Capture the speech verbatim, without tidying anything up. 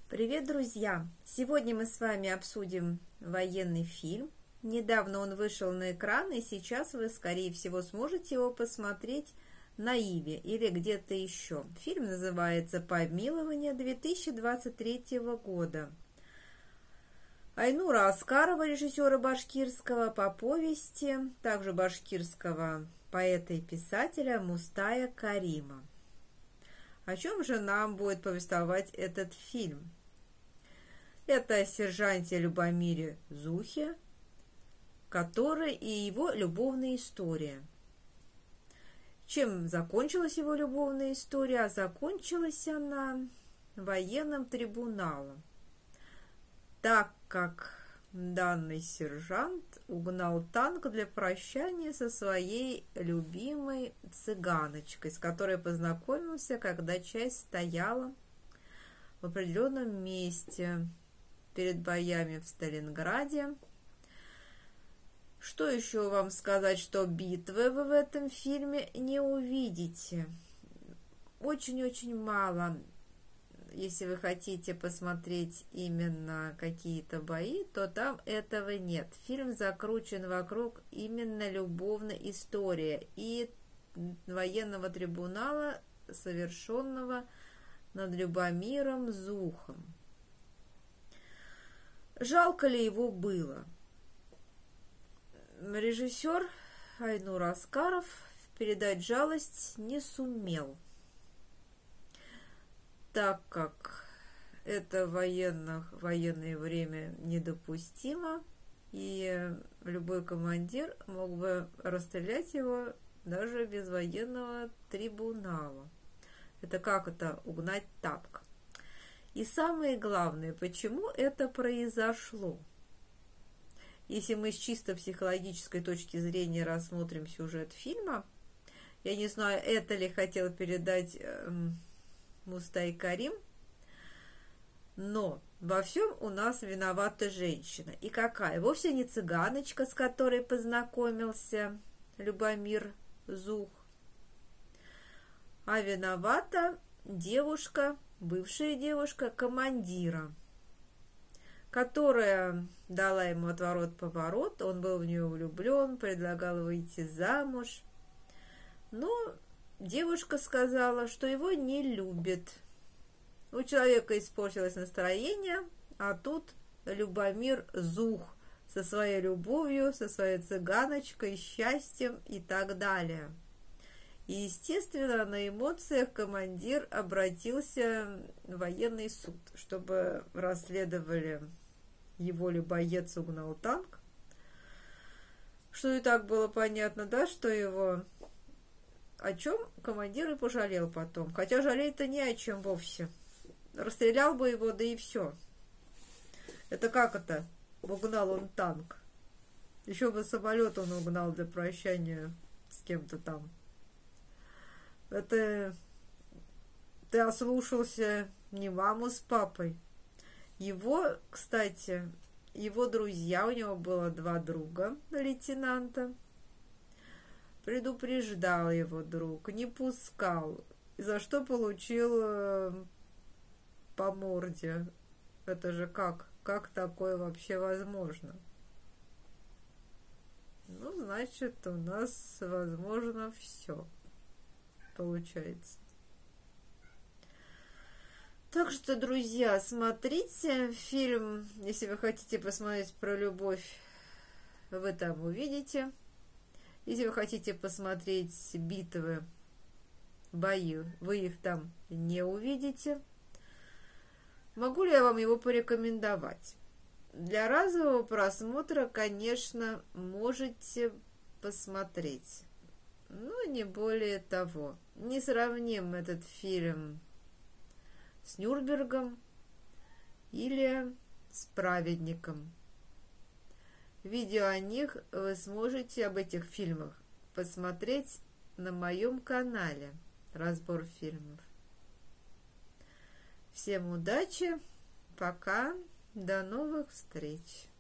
Привет, друзья! Сегодня мы с вами обсудим военный фильм. Недавно он вышел на экран, и сейчас вы, скорее всего, сможете его посмотреть на Иви или где-то еще. Фильм называется «Помилование» две тысячи двадцать третьего года. Айнура Аскарова, режиссера башкирского, по повести также башкирского поэта и писателя Мустая Карима. О чем же нам будет повествовать этот фильм? Это о сержанте Любомире Зухе, который и его любовная история. Чем закончилась его любовная история? А закончилась она военным трибуналом, так как данный сержант угнал танк для прощания со своей любимой цыганочкой, с которой познакомился, когда часть стояла в определенном месте перед боями в Сталинграде. Что еще вам сказать, что битвы вы в этом фильме не увидите. Очень-очень мало. Если вы хотите посмотреть именно какие-то бои, то там этого нет. Фильм закручен вокруг именно любовной истории и военного трибунала, совершенного над Любомиром Зухом. Жалко ли его было? Режиссер Айнур Аскаров передать жалость не сумел, так как это военное, военное время недопустимо, и любой командир мог бы расстрелять его даже без военного трибунала. Это как это угнать танк? И самое главное, почему это произошло? Если мы с чисто психологической точки зрения рассмотрим сюжет фильма, я не знаю, это ли хотел передать э, Мустай Карим, но во всем у нас виновата женщина. И какая? Вовсе не цыганочка, с которой познакомился Любомир Зух, а виновата девушка, бывшая девушка командира, которая дала ему отворот-поворот, он был в нее влюблен, предлагал выйти замуж, но девушка сказала, что его не любит. У человека испортилось настроение, а тут Любомир Зух со своей любовью, со своей цыганочкой, счастьем и так далее. И, естественно, на эмоциях командир обратился в военный суд, чтобы расследовали, его ли боец угнал танк. Что и так было понятно, да, что его... О чем командир и пожалел потом. Хотя жалеть-то не о чем вовсе. Расстрелял бы его, да и все. Это как это? Угнал он танк. Еще бы самолет он угнал для прощания с кем-то там. Это ты ослушался не маму с папой. Его, кстати, его друзья, у него было два друга лейтенанта, предупреждал его друг, не пускал, за что получил э, по морде. Это же как? Как такое вообще возможно? Ну, значит, у нас возможно все. Получается. Так что, друзья, смотрите фильм, если вы хотите посмотреть про любовь, вы там увидите. Если вы хотите посмотреть битвы, бои, вы их там не увидите. Могу ли я вам его порекомендовать? Для разового просмотра, конечно, можете посмотреть. Но не более того. Не сравним этот фильм с Нюрнбергом или с Праведником. Видео о них вы сможете, об этих фильмах, посмотреть на моем канале «Разбор фильмов». Всем удачи, пока, до новых встреч!